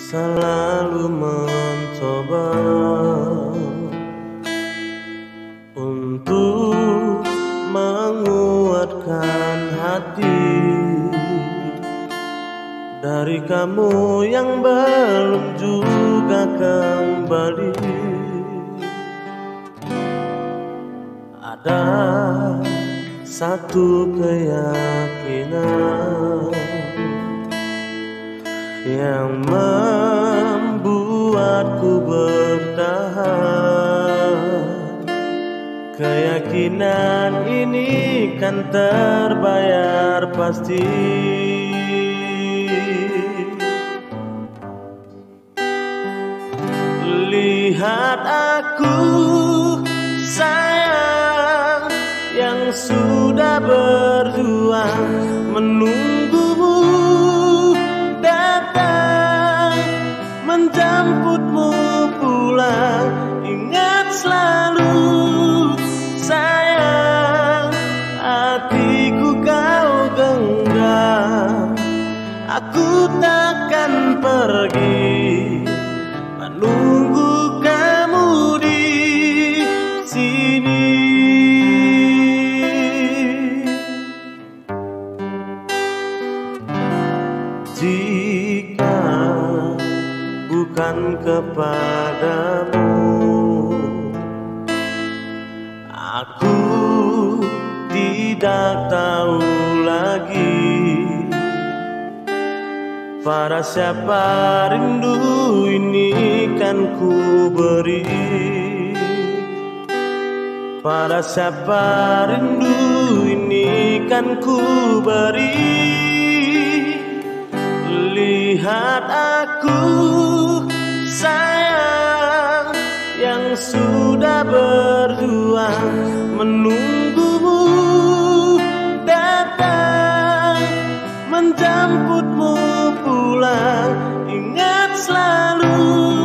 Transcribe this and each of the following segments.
selalu mencoba untuk menguatkan hati dari kamu yang belum juga kembali. Ada satu keyakinan yang membuatku bertahan. Keyakinan ini kan terbayar pasti. Lihat aku sayang yang sudah berjuang menunggumu datang, menjemputmu pulang. Ingat selalu sayang, hatiku kau genggam. Aku takkan pergi menunggu kamu di sini. Jika bukan kepadamu, aku tidak tahu lagi pada siapa rindu ini kan ku beri. Pada siapa rindu ini kan ku beri. Lihat aku sayang yang sudah berjuang menunggumu datang, menjemputmu pulang. Ingat selalu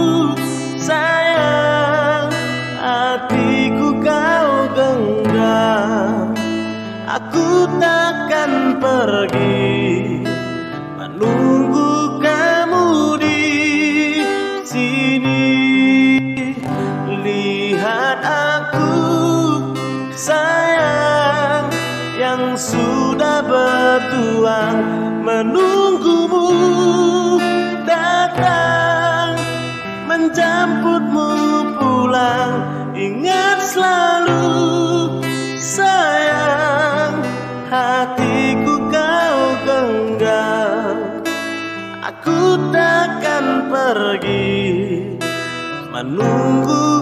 sayang, hatiku kau genggam. Aku takkan pergi menunggu kamu di sini. Lihat aku sayang yang sudah berjuang menunggumu datang, menjemputmu pulang. Ingat selalu sayang, hatiku kau genggam. Aku takkan pergi menunggu